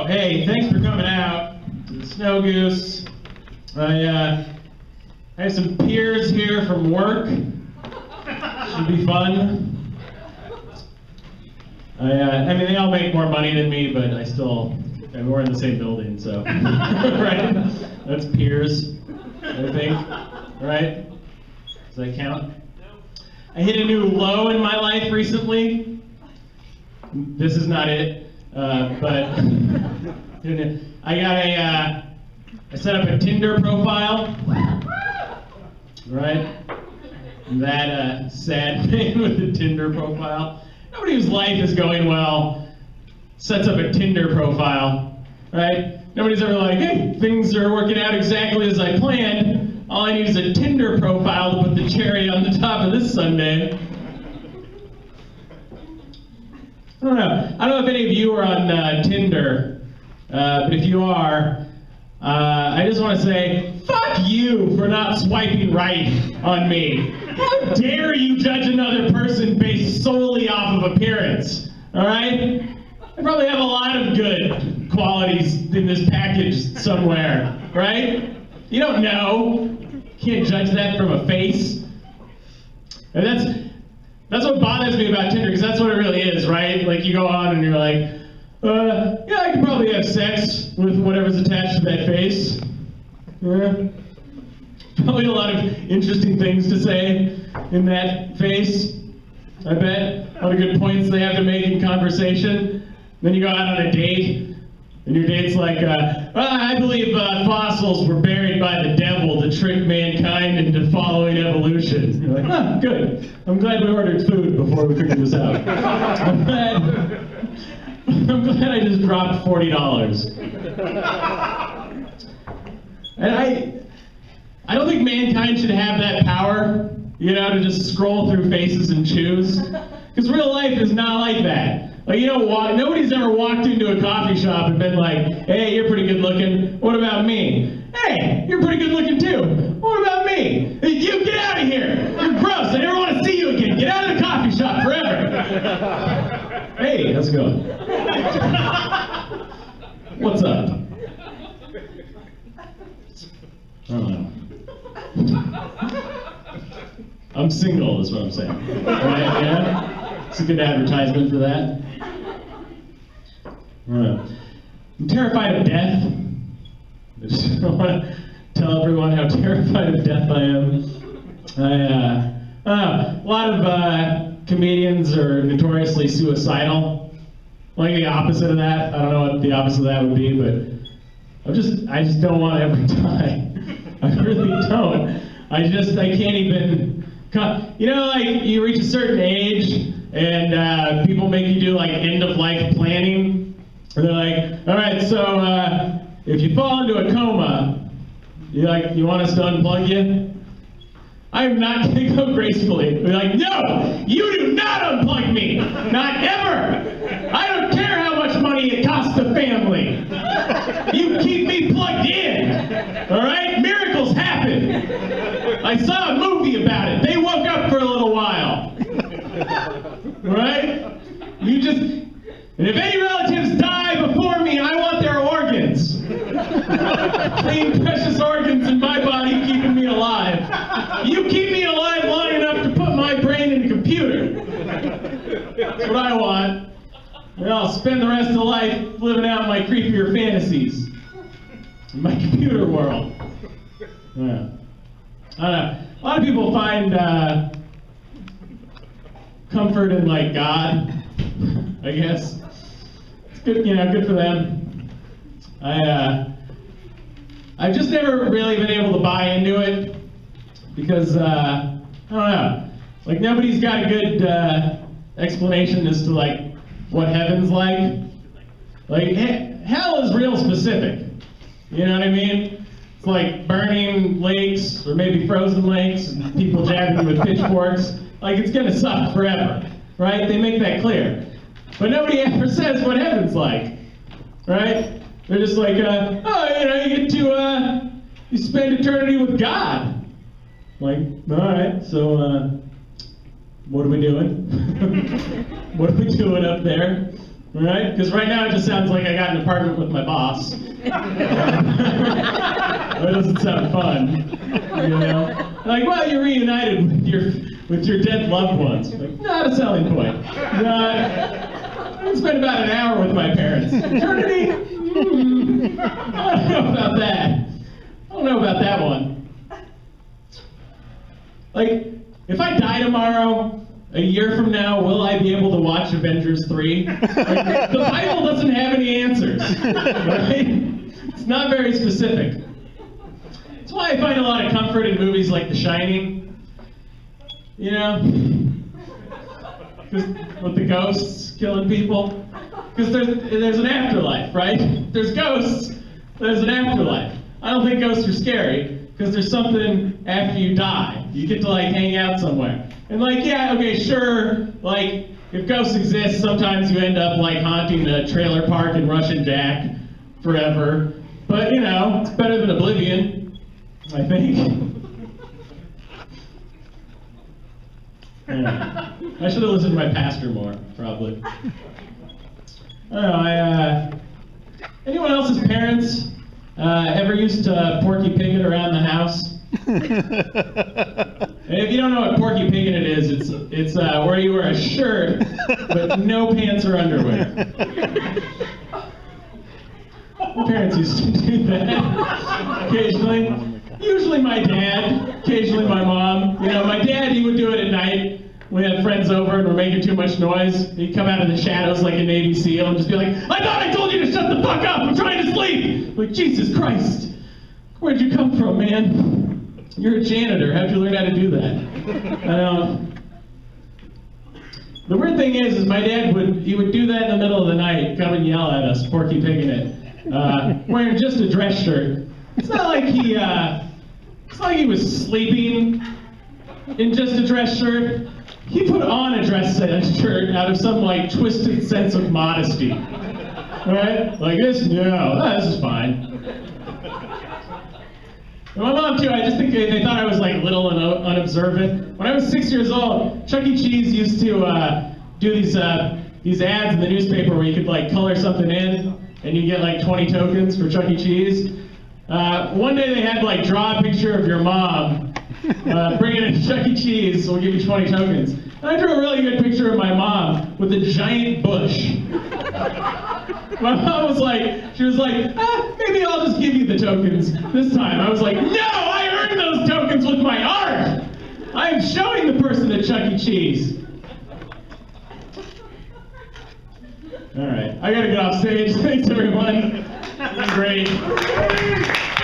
hey, thanks for coming out to the Snow Goose. I have some peers here from work. Should be fun. I mean, they all make more money than me, but we're in the same building, so, right? That's peers, I think, right? Does that count? I hit a new low in my life recently. This is not it, but I set up a Tinder profile, right? That sad man with the Tinder profile. Nobody whose life is going well sets up a Tinder profile, right? Nobody's ever like, hey, things are working out exactly as I planned. All I need is a Tinder profile to put the cherry on the top of this sundae. I don't know if any of you are on Tinder, but if you are, I just want to say, fuck you for not swiping right on me. How dare you judge another person based solely off of appearance, all right? I probably have a lot of good qualities in this package somewhere, right? You don't know. You can't judge that from a face. And that's what bothers me about Tinder, because that's what it really is, right? Like, you go on and you're like, yeah, I could probably have sex with whatever's attached to that face. Yeah. Probably a lot of interesting things to say in that face, I bet. A lot of good points they have to make in conversation. Then you go out on a date, and your date's like, I believe fossils were buried by the devil to trick mankind into following evolution. You're like, huh, good. I'm glad we ordered food before we figured this out. I'm glad I just dropped $40. And I don't think mankind should have that power, to just scroll through faces and choose. Because real life is not like that. Like, nobody's ever walked into a coffee shop and been like, hey, you're pretty good looking. What about me? Hey, you're pretty good looking too. What about me? You get out of here. You're gross. I never want to see you again. Get out of the coffee shop forever. Hey, how's it going? What's up? I don't know. I'm single, is what I'm saying. Right? Yeah? It's a good advertisement for that. I'm terrified of death. I just want to tell everyone how terrified of death I am. A lot of comedians are notoriously suicidal. Like the opposite of that. I don't know what the opposite of that would be, but I just don't want to ever die. I really don't. I can't even, like you reach a certain age and people make you do like end of life planning. And they're like, all right, so if you fall into a coma, you want us to unplug you? I'm not going to go gracefully. They're like, no, you do not unplug me. Not ever. I don't care how much money it costs the family. You keep me plugged in. All right? Miracles happen. I saw a movie about it. They woke up for a little while. All right? And if any relatives die before me, I want their organs. Clean, precious organs in my body keeping me alive. You keep me alive long enough to put my brain in a computer. That's what I want. And I'll spend the rest of life living out my creepier fantasies in my computer world. Yeah. I don't know. A lot of people find comfort in like God, I guess. It's good, good for them. I've just never really been able to buy into it because I don't know. Like nobody's got a good explanation as to like what heaven's like. Like hell is real specific. You know what I mean? It's like burning lakes or maybe frozen lakes and people jabbing you with pitchforks. Like it's gonna suck forever, right? They make that clear. But nobody ever says what heaven's like, right? They're just like, you get to, you spend eternity with God. Like, all right, so, what are we doing? What are we doing up there? right? Because right now it just sounds like I got an apartment with my boss. That doesn't sound fun, you know? Like, well, you're reunited with your dead loved ones. Like, not a selling point. I spent about an hour with my parents. Eternity? I don't know about that. I don't know about that one. Like, if I die tomorrow, a year from now, will I be able to watch Avengers 3? Like, the Bible doesn't have any answers, right? It's not very specific. That's why I find a lot of comfort in movies like The Shining. You know? With the ghosts killing people. Because there's an afterlife, right? There's ghosts, there's an afterlife. I don't think ghosts are scary, because there's something after you die. You get to, like, hang out somewhere. And, like, yeah, okay, sure, like, if ghosts exist, sometimes you end up, like, haunting the trailer park in Russian Jack forever. But, you know, it's better than Oblivion, I think. Yeah. I should have listened to my pastor more, probably. I don't know, anyone else's parents ever used to Porky Pig it around the house? And if you don't know what Porky Pig it is, it's where you wear a shirt, but no pants or underwear. My parents used to do that occasionally. Usually my dad, occasionally my mom. You know, my dad, he would do it at night. We had friends over and we're making too much noise. He'd come out of the shadows like a Navy SEAL and just be like, I thought I told you to shut the fuck up, I'm trying to sleep! Like, Jesus Christ, where'd you come from, man? You're a janitor, how'd you learn how to do that? The weird thing is my dad would do that in the middle of the night, come and yell at us, Porky Pigging it, wearing just a dress shirt. It's not like he was sleeping in just a dress shirt. He put on a dress shirt out of some, like, twisted sense of modesty. Right? Like, this is fine. And my mom, too, I just think they thought I was, like, little and unobservant. When I was 6 years old, Chuck E. Cheese used to do these ads in the newspaper where you could, like, color something in, and you get, like, 20 tokens for Chuck E. Cheese. One day they had, like, draw a picture of your mom, bring it into Chuck E. Cheese, we'll give you 20 tokens. And I drew a really good picture of my mom with a giant bush. My mom was like, maybe I'll just give you the tokens this time. I was like, no, I earned those tokens with my art! I am showing the person at Chuck E. Cheese. All right, I gotta get off stage. Thanks, everyone. Great.